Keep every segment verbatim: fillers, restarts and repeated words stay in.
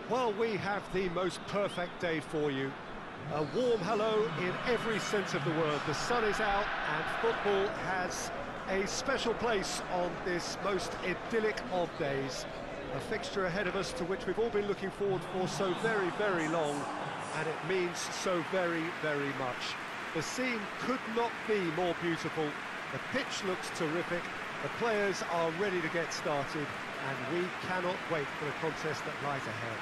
Well, we have the most perfect day for you. A warm hello in every sense of the word. The sun is out and football has a special place on this most idyllic of days. A fixture ahead of us to which we've all been looking forward for so very, very long, and it means so very, very much. The scene could not be more beautiful. The pitch looks terrific. The players are ready to get started, and we cannot wait for the contest that lies ahead.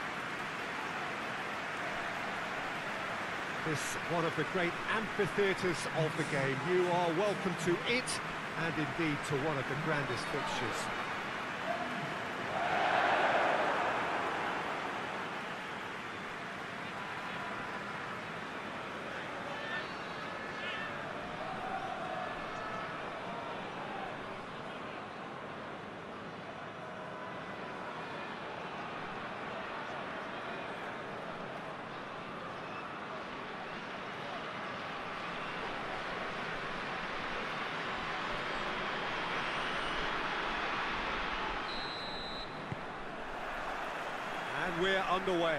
This one of the great amphitheatres of the game. You are welcome to it, and indeed to one of the grandest fixtures. And we're underway.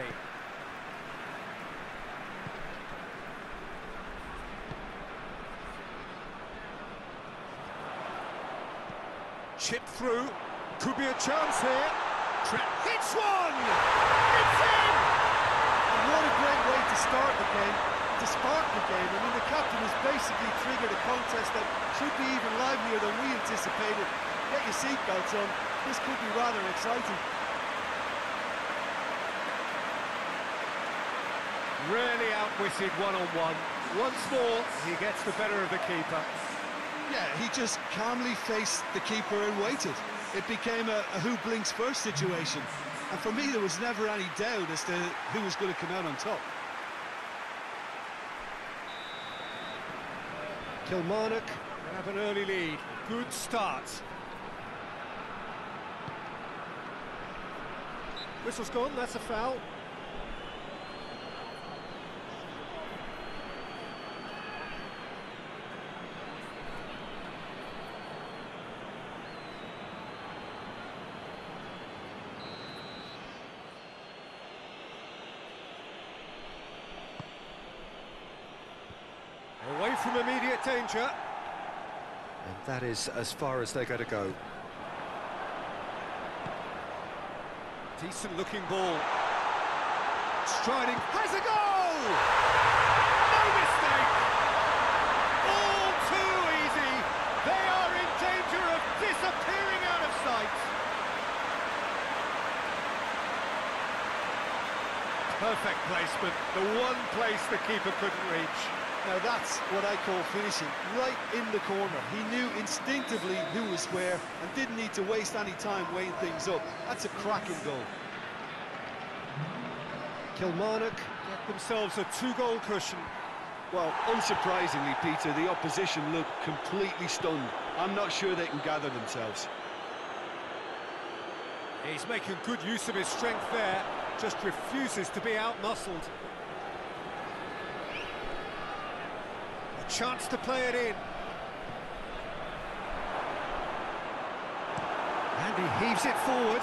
Chip through, could be a chance here. Trent hits one! It's in! And what a great way to start the game, to spark the game. I mean, the captain has basically triggered a contest that should be even livelier than we anticipated. Get your seatbelts on, this could be rather exciting. Really outwitted one-on-one. Once more, he gets the better of the keeper. Yeah, he just calmly faced the keeper and waited. It became a, a who blinks first situation. And for me, there was never any doubt as to who was going to come out on top. Kilmarnock have an early lead. Good start. Whistle's gone, that's a foul. Away from immediate danger. And that is as far as they're going to go. Decent looking ball. Striding, has a goal! No mistake! All too easy. They are in danger of disappearing out of sight. Perfect placement, the one place the keeper couldn't reach. Now that's what I call finishing, right in the corner. He knew instinctively who was where and didn't need to waste any time weighing things up. That's a cracking goal. Kilmarnock get themselves a two-goal cushion. Well, unsurprisingly, Peter, the opposition look completely stunned. I'm not sure they can gather themselves. He's making good use of his strength there, just refuses to be out-muscled. Chance to play it in. And he heaves it forward.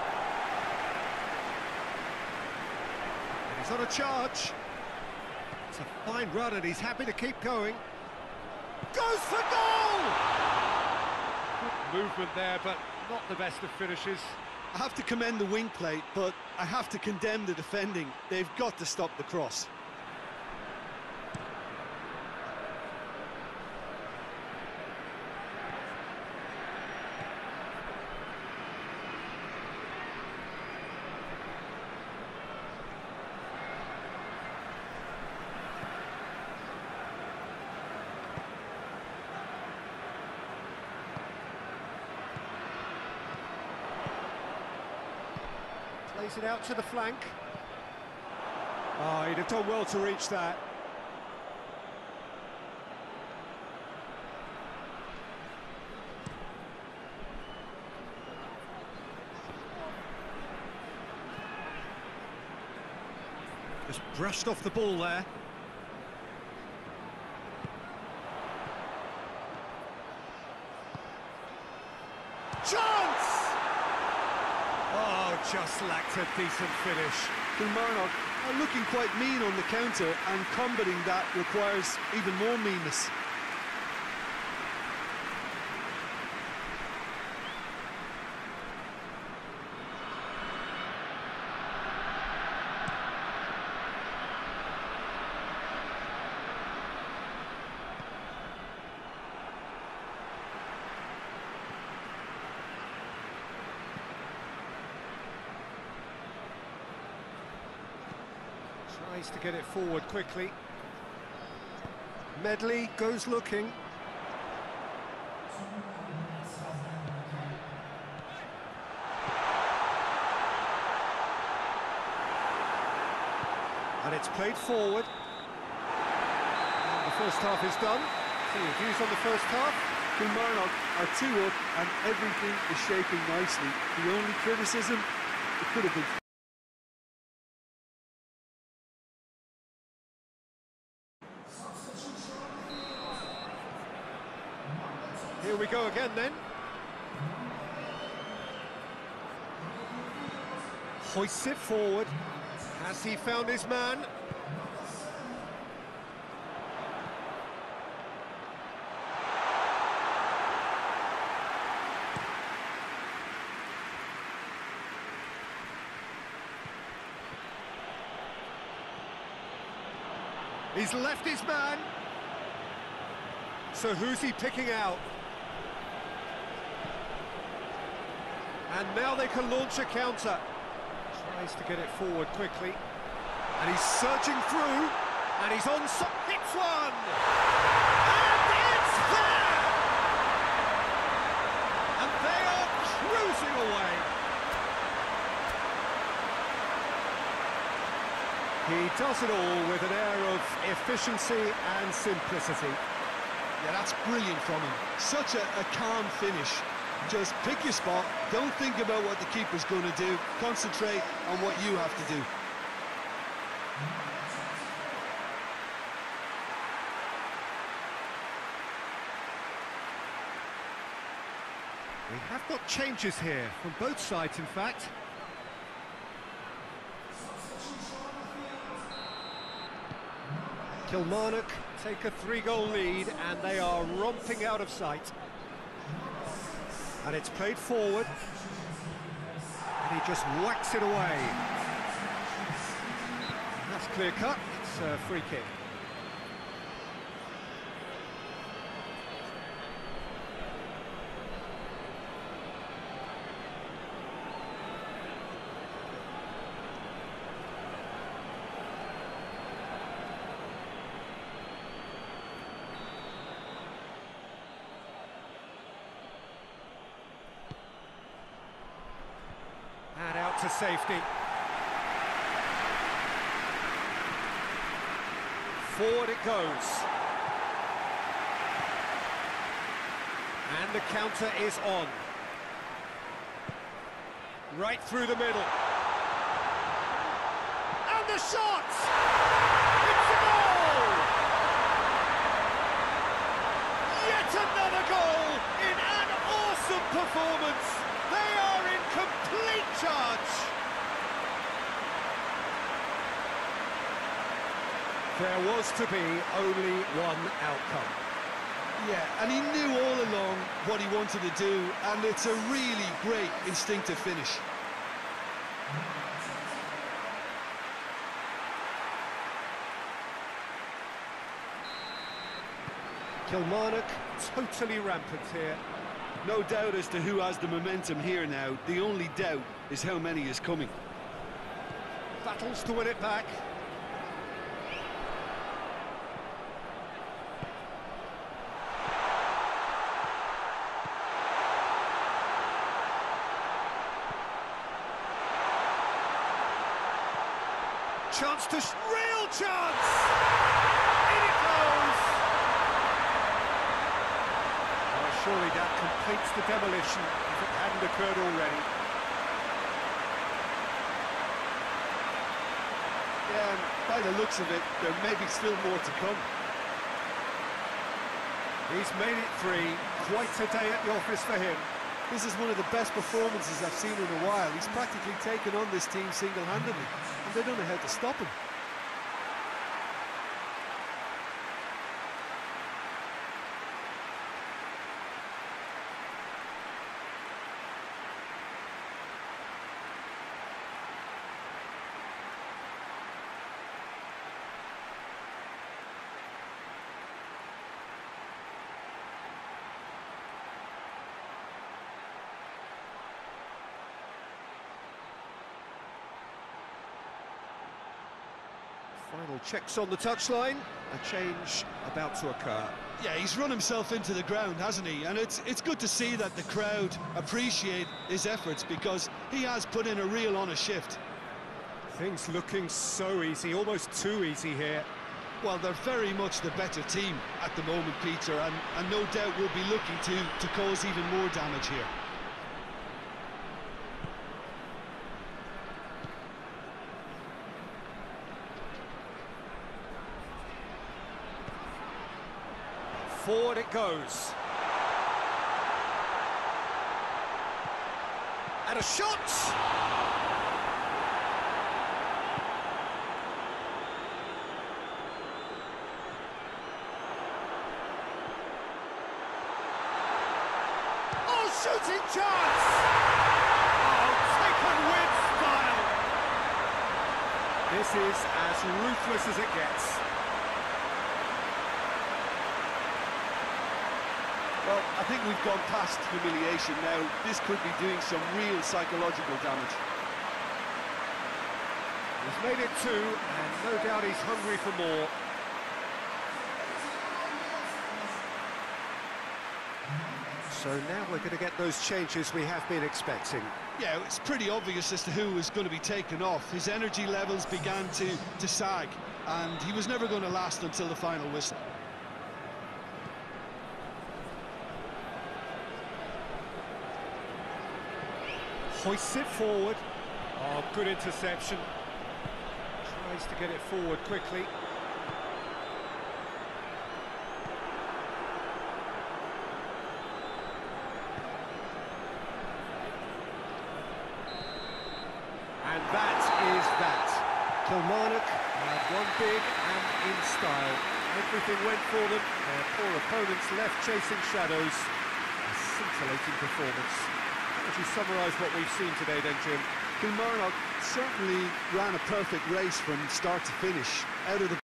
And he's on a charge. It's a fine run and he's happy to keep going. Goes for goal! Good movement there, but not the best of finishes. I have to commend the wing play, but I have to condemn the defending. They've got to stop the cross. Plays it out to the flank. Oh, he'd have done well to reach that. Just brushed off the ball there. Chance! Oh, just lacked a decent finish. Kilmarnock are looking quite mean on the counter, and combating that requires even more meanness. Tries to get it forward quickly. Medley goes looking. And it's played forward. And the first half is done. So your views on the first half? Kilmarnock are two up and everything is shaping nicely. The only criticism, it could have been... Here we go again then. Hoists it forward. Has he found his man? He's left his man. So who's he picking out? And now they can launch a counter. Tries to get it forward quickly. And he's searching through. And he's on... So hits one! And it's there! And they are cruising away. He does it all with an air of efficiency and simplicity. Yeah, that's brilliant from him. Such a, a calm finish. Just pick your spot, don't think about what the keeper's going to do, concentrate on what you have to do. We have got changes here, from both sides in fact. Kilmarnock take a three-goal lead and they are romping out of sight. And it's played forward. And he just whacks it away. That's clear cut, it's a free kick. And out to safety. Forward it goes. And the counter is on. Right through the middle. And the shot! It's a goal! Yet another goal in an awesome performance. They are in complete charge. There was to be only one outcome. Yeah, and he knew all along what he wanted to do, and it's a really great instinctive finish. Kilmarnock totally rampant here. No doubt as to who has the momentum here now. The only doubt is how many is coming. Battles to win it back. Chance to... Sh real chance! In it goes! Oh, surely that completes the demolition if it hadn't occurred already. Yeah, and by the looks of it, there may be still more to come. He's made it three. Quite a day at the office for him. This is one of the best performances I've seen in a while. He's practically taken on this team single-handedly. and they don't know how to stop him. Final checks on the touchline, a change about to occur. Yeah, he's run himself into the ground, hasn't he? And it's it's good to see that the crowd appreciate his efforts, because he has put in a real honest shift. Things looking so easy, almost too easy here. Well, they're very much the better team at the moment, Peter, and, and no doubt will be looking to, to cause even more damage here. Forward it goes. And a shot! Oh, shooting chance! Oh, taken with style! This is as ruthless as it gets. Well, I think we've gone past humiliation now. This could be doing some real psychological damage. He's made it two, and no doubt he's hungry for more. So now we're going to get those changes we have been expecting. Yeah, it's pretty obvious as to who was going to be taken off. His energy levels began to, to sag, and he was never going to last until the final whistle. Hoists it forward. Oh, good interception. Tries to get it forward quickly. And that is that. Kilmarnock had one big and in style. Everything went for them. Their poor opponents left chasing shadows. A scintillating performance. How would you summarise what we've seen today then, Jim? Kilmarnock certainly ran a perfect race from start to finish. Out of the